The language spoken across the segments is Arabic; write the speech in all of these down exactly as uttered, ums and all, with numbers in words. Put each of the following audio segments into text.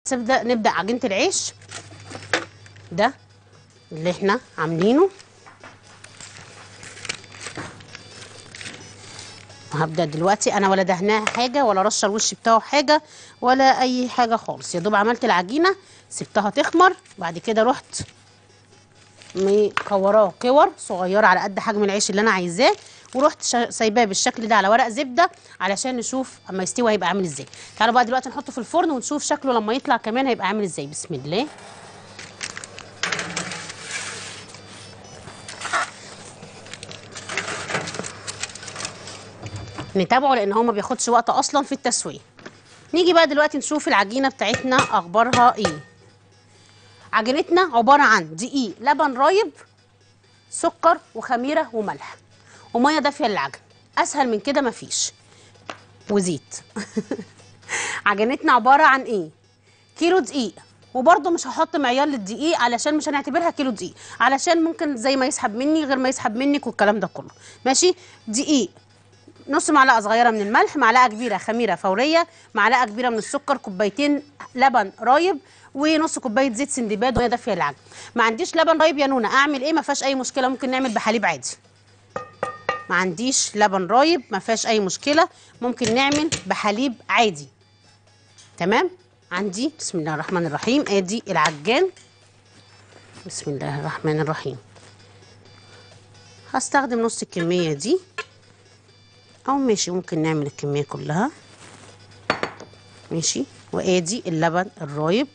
نبدأ نبدأ عجينة العيش ده اللي احنا عاملينه. هبدأ دلوقتي انا ولا دهناها حاجة ولا رشه الوش بتاعه حاجة ولا اي حاجة خالص، يا دوب عملت العجينة سبتها تخمر، بعد كده رحت مكوراه كور صغيرة على قد حجم العيش اللي انا عايزاه، ورحت سايباه بالشكل ده على ورق زبدة علشان نشوف اما يستوي هيبقى عامل ازاي. تعالوا بقى دلوقتي نحطه في الفرن ونشوف شكله لما يطلع كمان هيبقى عامل ازاي. بسم الله. نتابعه لان هو ما بياخدش وقت اصلا في التسويه. نيجي بقى دلوقتي نشوف العجينه بتاعتنا اخبارها ايه. عجينتنا عباره عن دقيق، لبن رايب، سكر وخميره وملح وميه دافيه للعجن. اسهل من كده مفيش، وزيت. عجينتنا عباره عن ايه؟ كيلو دقيق، وبرده مش هحط معيار للدقيق علشان مش هنعتبرها كيلو دقيق، علشان ممكن زي ما يسحب مني غير ما يسحب منك والكلام ده كله. ماشي. دقيق، نص معلقه صغيره من الملح، معلقه كبيره خميره فوريه، معلقه كبيره من السكر، كوبايتين لبن رايب، ونص كوبايه زيت سندباد وميه دافيه للعجن. ما عنديش لبن رايب يا نونه اعمل ايه؟ ما فيهاش اي مشكله، ممكن نعمل بحليب عادي. ما عنديش لبن رايب ما فيهاش اي مشكله، ممكن نعمل بحليب عادي. تمام. عندي بسم الله الرحمن الرحيم ادي العجان. بسم الله الرحمن الرحيم. هستخدم نص الكميه دي، او ماشي ممكن نعمل الكميه كلها. ماشي. وادي اللبن الرايب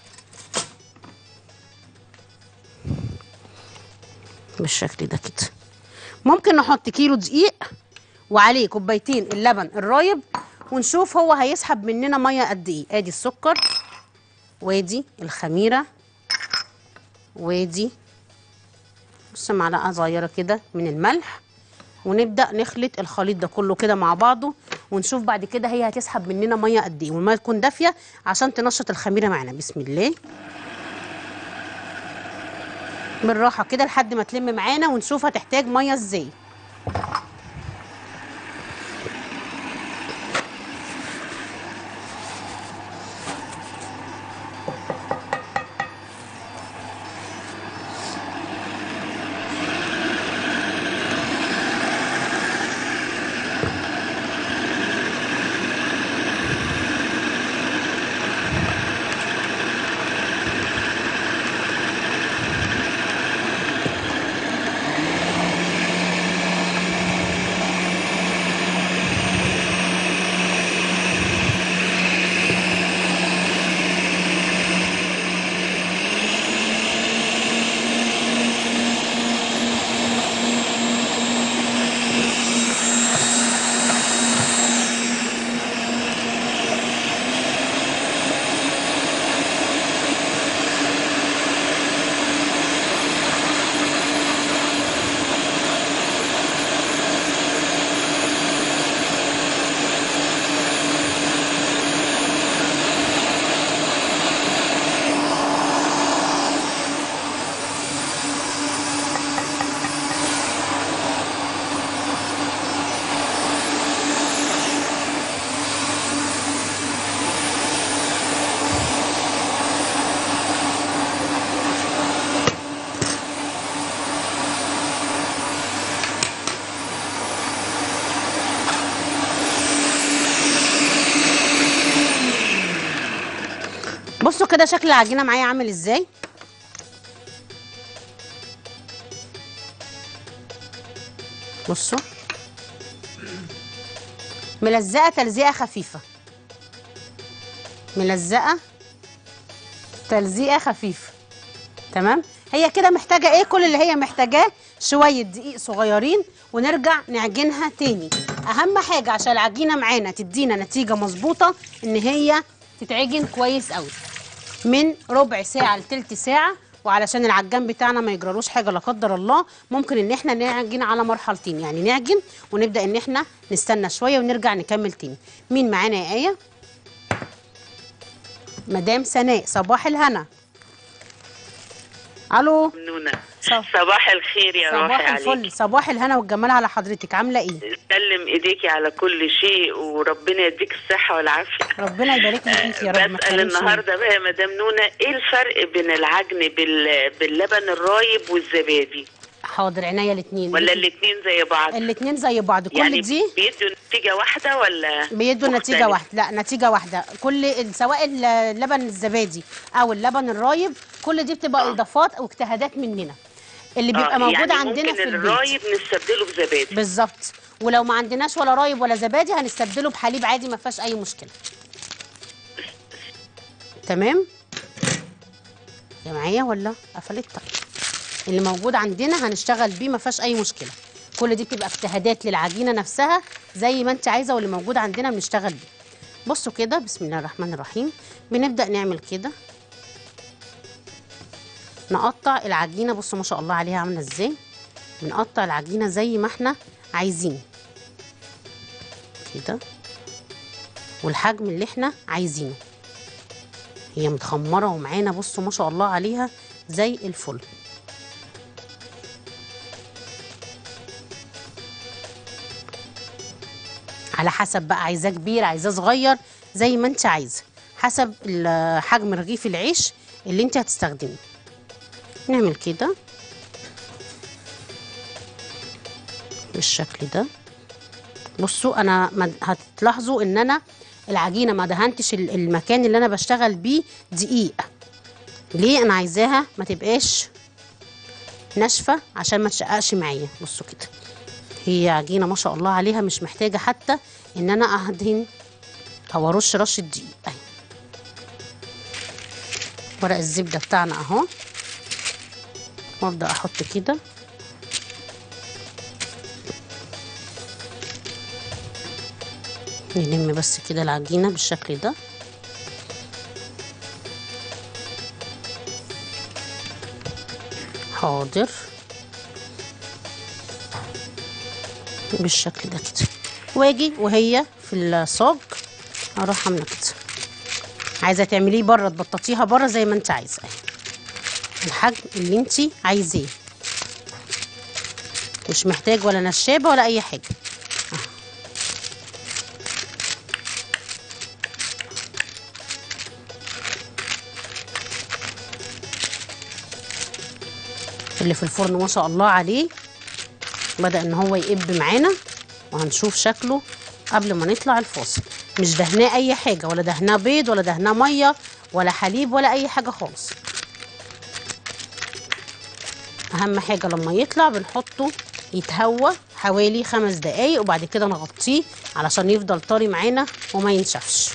بالشكل ده كده. ممكن نحط كيلو دقيق وعليه كوبايتين اللبن الرايب ونشوف هو هيسحب مننا ميه قد ايه. ادي السكر، وادي الخميره، وادي نص معلقه صغيره كده من الملح، ونبدا نخلط الخليط ده كله كده مع بعضه ونشوف بعد كده هي هتسحب مننا ميه قد ايه، والميه تكون دافيه عشان تنشط الخميره معانا. بسم الله. بالراحه كده لحد ما تلم معانا ونشوف هتحتاج ميه ازاي. بصوا كده شكل العجينه معايا عامل ازاي. بصوا ملزقه تلزيقه خفيفه، ملزقه تلزيقه خفيفه. تمام. هي كده محتاجه ايه؟ كل اللي هي محتاجاه شويه دقيق صغيرين ونرجع نعجنها تاني. اهم حاجه عشان العجينه معانا تدينا نتيجه مظبوطه ان هي تتعجن كويس قوي من ربع ساعه لتلت ساعه، وعلشان العجان بتاعنا ما يجرالوش حاجه لا قدر الله ممكن ان احنا نعجن على مرحلتين، يعني نعجن ونبدا ان احنا نستنى شويه ونرجع نكمل تاني. مين معانا يا ايه؟ مدام سناء، صباح الهنا. الو نونة. صباح الخير يا روحي صباح عليك. الفل، صباح الهنا والجمال على حضرتك. عامله ايه؟ سلم ايديكي على كل شيء وربنا يديك الصحه والعافيه. ربنا يبارك لك فيك يا رب. ما بسأل تحرمش النهارده بقى يا مدام نونا، ايه الفرق بين العجن بال... باللبن الرايب والزبادي؟ حاضر، عينيا الاثنين. ولا الاثنين زي بعض؟ الاثنين زي بعض. كل يعني دي بيدوا نتيجه واحده ولا بيدوا مختلف؟ نتيجه واحده. لا، نتيجه واحده. كل سواء اللبن الزبادي او اللبن الرايب، كل دي بتبقى آه. اضافات او اجتهادات مننا اللي بيبقى آه. موجود يعني عندنا ممكن في البيت. الرايب نستبدله بزبادي. بالظبط. ولو ما عندناش ولا رايب ولا زبادي هنستبدله بحليب عادي، ما فيهاش اي مشكله. تمام يا معايا ولا قفلت؟ طيب، اللي موجود عندنا هنشتغل بيه، ما فيهاش اي مشكله. كل دي بتبقى اجتهادات للعجينه نفسها زي ما انت عايزه، واللي موجود عندنا بنشتغل بيه. بصوا كده، بسم الله الرحمن الرحيم. بنبدا نعمل كده، نقطع العجينه. بصوا ما شاء الله عليها عامله ازاي. بنقطع العجينه زي ما احنا عايزين كده، والحجم اللي احنا عايزينه. هي متخمره ومعانا، بصوا ما شاء الله عليها زي الفل. على حسب بقى، عايزاه كبير عايزاه صغير، زي ما انت عايزه، حسب حجم رغيف العيش اللي انت هتستخدمه. نعمل كده بالشكل ده. بصوا انا مد... هتلاحظوا ان انا العجينه ما دهنتش المكان اللي انا بشتغل بيه دقيق. ليه؟ انا عايزاها ما تبقاش ناشفه عشان ما تشققش معايا. بصوا كده، هي عجينه ما شاء الله عليها، مش محتاجه حتى ان انا ادهن او ارش رشه دقيق. اهي ورق الزبده بتاعنا اهو، وابدا احط كده. نلم بس كده العجينه بالشكل ده. حاضر، بالشكل ده كده. واجي وهي في الصاج اروح عامله كده. عايزه تعمليه بره تبططيها بره زي ما انت عايزه، اهي الحجم اللي انت عايزاه، مش محتاج ولا نشابه ولا اي حاجه. اللي في الفرن ما شاء الله عليه بدأ ان هو يقب معانا، وهنشوف شكله قبل ما نطلع الفاصل. مش دهناه اي حاجه، ولا دهناه بيض ولا دهناه ميه ولا حليب ولا اي حاجه خالص. اهم حاجه لما يطلع بنحطه يتهوى حوالي خمس دقايق، وبعد كده نغطيه علشان يفضل طري معانا وما ينشفش.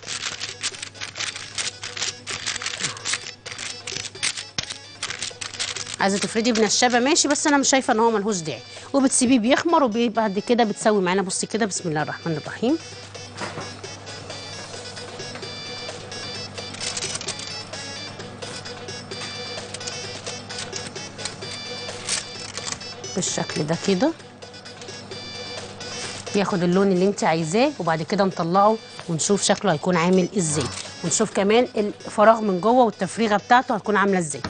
عايزه تفردي بنشابه ماشي، بس انا مش شايفه ان هو ملهوش داعي. وبتسيبيه بيخمر، وبعد كده بتسوي معانا. بصي كده، بسم الله الرحمن الرحيم. بالشكل ده كده، ياخد اللون اللي انت عايزاه، وبعد كده نطلعه ونشوف شكله هيكون عامل ازاي، ونشوف كمان الفراغ من جوه والتفريغه بتاعته هتكون عامله ازاي.